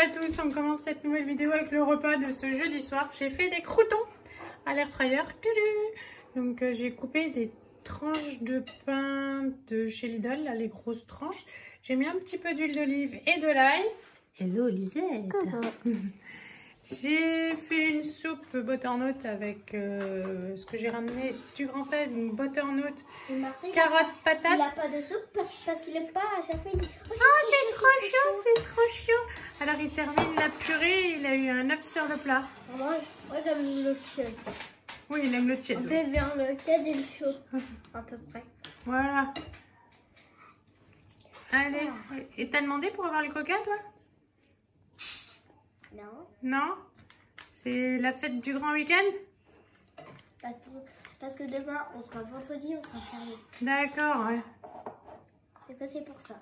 à tous, on commence cette nouvelle vidéo avec le repas de ce jeudi soir. J'ai fait des croûtons à l'air fryer. Donc j'ai coupé des tranches de pain de chez Lidl, là, les grosses tranches. J'ai mis un petit peu d'huile d'olive et de l'ail. Hello Lisette. J'ai fait une soupe butternut avec ce que j'ai ramené du Grand Frais, une butternut, carottes, patates. Il n'a pas de soupe parce qu'il n'aime pas. À chaque fois il dit oh c'est trop chaud, c'est trop chaud. Alors il termine la purée, il a eu un œuf sur le plat. Moi j'aime le tiède. Oui, il aime le tiède. On peut vers le tiède et le chaud, à peu près. Voilà. Allez, et t'as demandé pour avoir le coca toi? Non. Non? C'est la fête du grand week-end? Parce que demain, on sera vendredi, on sera férié. D'accord, ouais. C'est passé pour ça.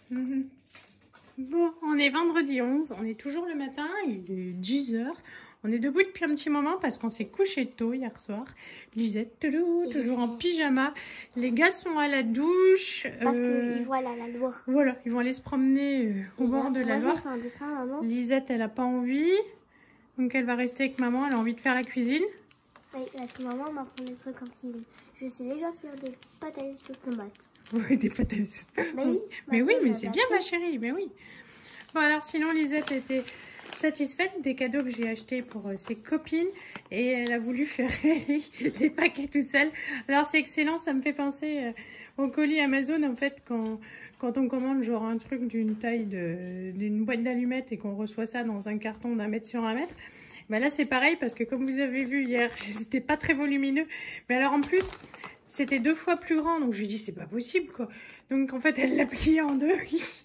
Bon, on est vendredi 11, on est toujours le matin, il est 10 h. On est debout depuis un petit moment parce qu'on s'est couché tôt hier soir. Lisette, toujours en pyjama. Les gars sont à la douche. Parce qu'ils vont aller à la Loire. Voilà, ils vont aller se promener au bord de la Loire. Lisette, elle n'a pas envie. Donc elle va rester avec maman, elle a envie de faire la cuisine. Oui, parce que maman m'apprend des trucs en cuisine. Je sais déjà faire des pâtes à la sauce tomate. Oui, des pâtes à la sauce. Mais oui, mais c'est bien ma chérie, mais oui. Bon alors sinon Lisette était satisfaite des cadeaux que j'ai achetés pour ses copines et elle a voulu faire les paquets tout seule. Alors c'est excellent, ça me fait penser au colis Amazon en fait quand on commande genre un truc d'une taille d'une boîte d'allumettes et qu'on reçoit ça dans un carton d'1 mètre sur 1 mètre. Ben là c'est pareil parce que comme vous avez vu hier, c'était pas très volumineux. Mais alors en plus c'était 2 fois plus grand, donc je lui ai dit c'est pas possible quoi. Donc en fait elle l'a plié en 2.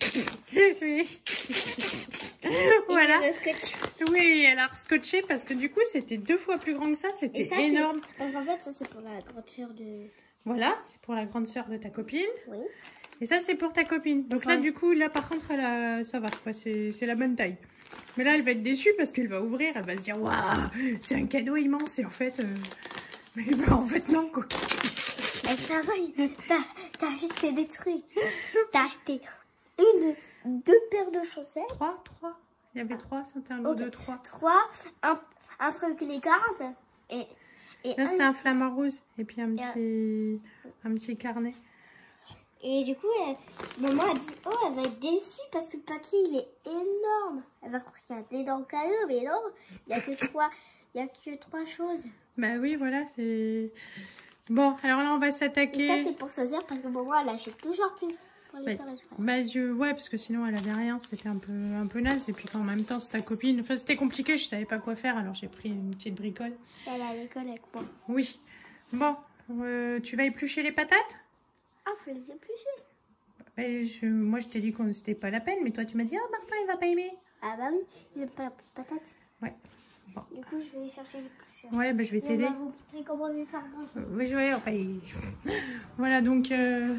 Voilà. Oui, elle a scotché parce que du coup c'était 2 fois plus grand que ça, c'était énorme. Parce qu'en fait ça c'est pour la grande sœur de... Voilà, c'est pour la grande sœur de ta copine. Oui. Et ça c'est pour ta copine. Donc là du coup, là par contre ça va, c'est la bonne taille. Mais là elle va être déçue parce qu'elle va ouvrir, elle va se dire waouh, c'est un cadeau immense et en fait... Mais bah, en fait non quoi. Mais ça va, t'as acheté des trucs. T'as acheté 2 paires de chaussettes. 3. Il y avait 3, c'était un lot de 3. 3, un truc les gardes. Et là c'était un flamant rose et puis un petit carnet. Et du coup, maman a dit, oh elle va être déçue parce que le paquet il est énorme. Elle va croire qu'il y a des dents cadeaux, mais non, il n'y a que 3 choses. Bah oui, voilà, c'est... Bon, alors là, on va s'attaquer... Et ça, c'est pour choisir parce que maman, elle achète toujours plus pour les ouais, parce que sinon, elle avait rien. C'était un peu naze. Et puis, en même temps, c'est ta copine. Enfin, c'était compliqué. Je savais pas quoi faire. Alors, j'ai pris une petite bricole. Elle est à l'école avec moi. Oui. Bon, tu vas éplucher les patates? Ah, faut les éplucher. Bah, moi, je t'ai dit que c'était pas la peine. Mais toi, tu m'as dit, ah, Martin, il va pas aimer. Ah bah oui, il n'aime pas la patate. Ouais. Bon. Du coup, je vais aller chercher les plucheurs. Ouais, bah, je vais t'aider. On va vous montrer comment on va faire manger. Oui, ouais, enfin... Voilà, donc...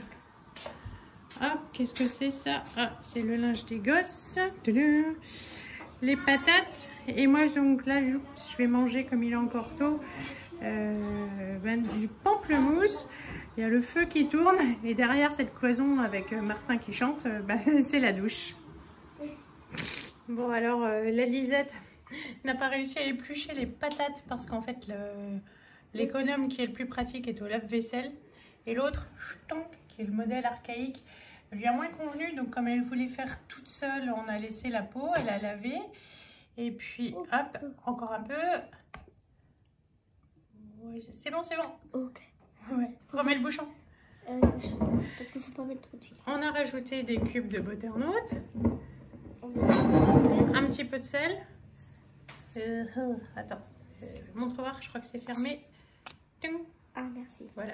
Hop, qu'est-ce que c'est ça? Ah, c'est le linge des gosses. Les patates. Et moi, donc là, je vais manger, comme il est encore tôt, du pamplemousse. Il y a le feu qui tourne. Et derrière cette cloison avec Martin qui chante, c'est la douche. Bon, alors, la Lisette n'a pas réussi à éplucher les patates parce qu'en fait, l'économe qui est le plus pratique est au lave-vaisselle. Et l'autre, Stank, qui est le modèle archaïque, lui a moins convenu. Donc, comme elle voulait faire toute seule, on a laissé la peau, elle a lavé. Et puis, hop, encore un peu. Ouais, c'est bon, c'est bon. Ok. Ouais. Remets le bouchon. Parce qu'il ne faut pas mettre trop d'huile. On a rajouté des cubes de butternut. Un petit peu de sel. Attends, montre voir, je crois que c'est fermé. Ah, merci. Voilà.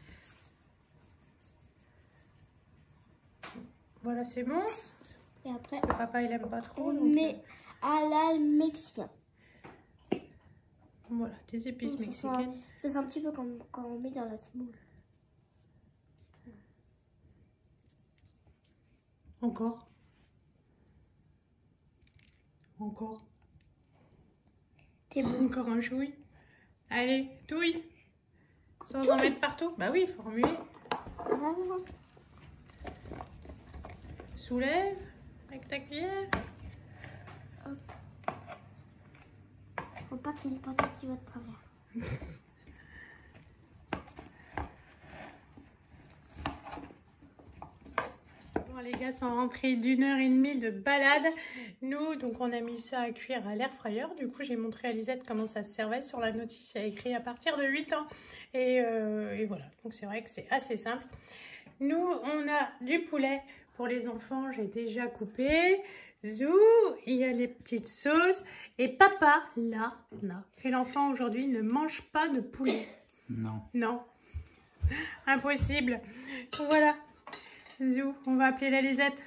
Voilà, c'est bon. Et après, parce que papa, il aime pas trop. On met à la mexicaine. Voilà, des épices mexicaines. C'est un petit peu comme quand on met dans la semoule. Encore. T'es bon. Encore un chouille. Allez, touille. Sans en mettre partout. Bah oui, il faut remuer. Ah. Soulève avec ta cuillère. Ok. pas qu'il y ait une patate qui va de travers. Bon, les gars sont rentrés d'1h30 de balade. Nous, donc on a mis ça à cuire à l'air fryer. Du coup, j'ai montré à Lisette comment ça se servait. Sur la notice, il y a écrit à partir de 8 ans. Et voilà, donc c'est vrai que c'est assez simple. Nous, on a du poulet pour les enfants. J'ai déjà coupé. Zou, il y a les petites sauces. Et papa, là, fait l'enfant aujourd'hui, ne mange pas de poulet. Non. Non. Impossible. Voilà. Zou, on va appeler la Lisette.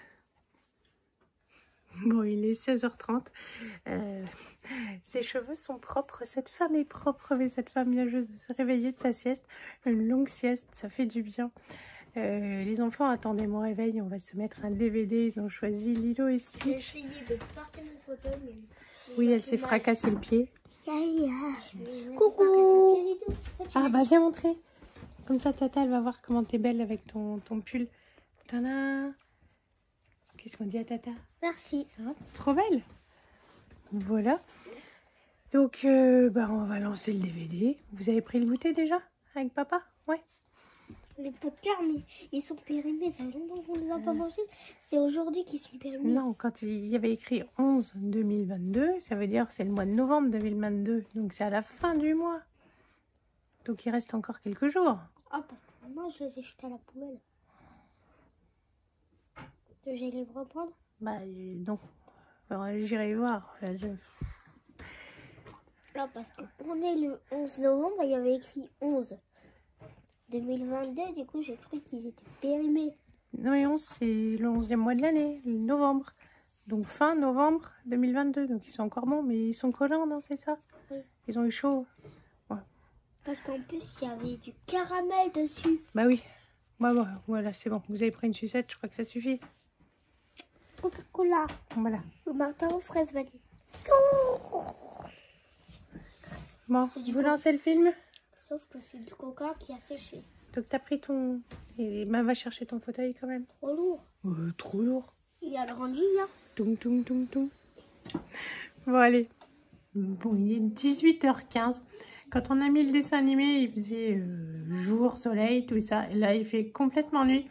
Bon, il est 16h30. Ses cheveux sont propres. Cette femme est propre, mais cette femme vient juste de se réveiller de sa sieste. Une longue sieste, ça fait du bien. Les enfants attendaient mon réveil. On va se mettre un DVD. Ils ont choisi Lilo et Stitch. J'ai essayé de porter mon fauteuil, mais... Oui, elle s'est fracassé le pied. Coucou. Ah bah viens montrer. Comme ça, Tata, elle va voir comment t'es belle avec ton pull. Tada. Qu'est-ce qu'on dit à Tata? Merci. Hein, trop belle. Voilà. Donc, on va lancer le DVD. Vous avez pris le goûter déjà avec papa? Ouais. Les pots de cœur, mais ils sont périmés. Ça fait longtemps qu'on ne les a pas mangés. C'est aujourd'hui qu'ils sont périmés. Non, quand il y avait écrit 11-2022, ça veut dire que c'est le mois de novembre 2022. Donc, c'est à la fin du mois. Donc, il reste encore quelques jours. Ah, parce que moi, je les ai jetés à la poubelle. Je vais les reprendre? Bah, non. J'irai voir. Non, parce qu'on est le 11 novembre et il y avait écrit 11 2022. Du coup, j'ai cru qu'ils étaient périmés. Non, mais 11, c'est le 11e mois de l'année, le novembre. Donc, fin novembre 2022. Donc, ils sont encore bons, mais ils sont collants, non, c'est ça? Oui. Ils ont eu chaud. Ouais. Parce qu'en plus, il y avait du caramel dessus. Bah oui. Bah, voilà, c'est bon. Vous avez pris une sucette, je crois que ça suffit. Coca-Cola. Voilà. Le matin aux fraises vanille. Bon, vous lancez le film? Sauf que c'est du coca qui a séché. Donc, t'as pris ton... Et bah, va chercher ton fauteuil quand même. Trop lourd. Trop lourd. Il a grandi, hein. Toum, toum, toum, toum. Bon, allez. Bon, il est 18h15. Quand on a mis le dessin animé, il faisait jour, soleil, tout ça. Et là, il fait complètement nuit.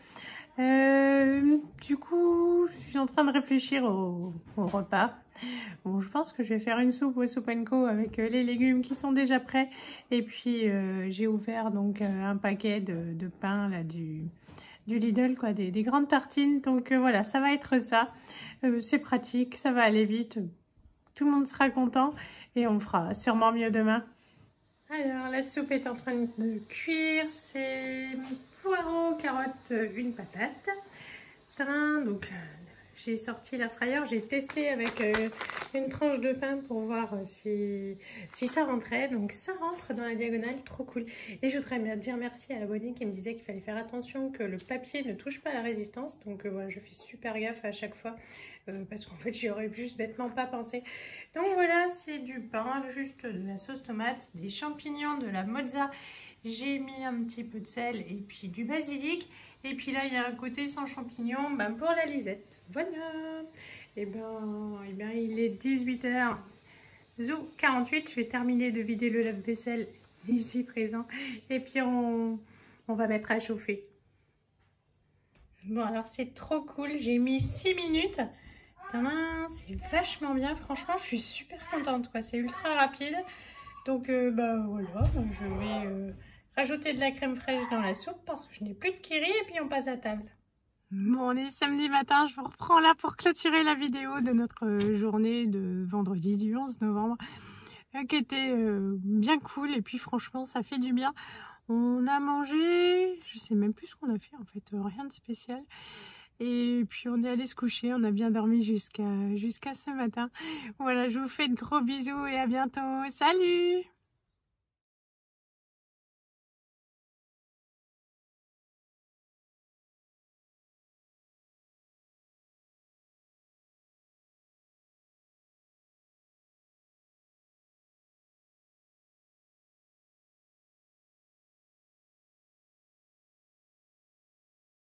Du coup, je suis en train de réfléchir au repas. Bon, je pense que je vais faire une soupe au Soup & Co avec les légumes qui sont déjà prêts. Et puis, j'ai ouvert donc un paquet de pain là, du Lidl, quoi, des grandes tartines. Donc voilà, ça va être ça. C'est pratique, ça va aller vite. Tout le monde sera content et on fera sûrement mieux demain. Alors, la soupe est en train de cuire. C'est poireaux, carottes, une patate. Donc, j'ai sorti la fryer. J'ai testé avec une tranche de pain pour voir si ça rentrait. Donc, ça rentre dans la diagonale. Trop cool. Et je voudrais bien dire merci à l'abonné qui me disait qu'il fallait faire attention que le papier ne touche pas la résistance. Donc, voilà, je fais super gaffe à chaque fois. Parce qu'en fait, j'y aurais juste bêtement pas pensé. Donc voilà, c'est du pain, juste de la sauce tomate, des champignons, de la mozza. J'ai mis un petit peu de sel et puis du basilic. Et puis là, il y a un côté sans champignons pour la Lisette. Voilà. Et bien, il est 18h. Zou 48. Je vais terminer de vider le lave-vaisselle ici présent. Et puis, on va mettre à chauffer. Bon, alors, c'est trop cool. J'ai mis 6 minutes. C'est vachement bien, franchement je suis super contente quoi, c'est ultra rapide. Donc voilà, je vais rajouter de la crème fraîche dans la soupe parce que je n'ai plus de kiri et puis on passe à table. Bon, on est samedi matin, je vous reprends là pour clôturer la vidéo de notre journée de vendredi du 11 novembre qui était bien cool et puis franchement ça fait du bien. On a mangé, je sais même plus ce qu'on a fait en fait, rien de spécial. Et puis on est allé se coucher, on a bien dormi jusqu'à ce matin. Voilà, je vous fais de gros bisous et à bientôt. Salut!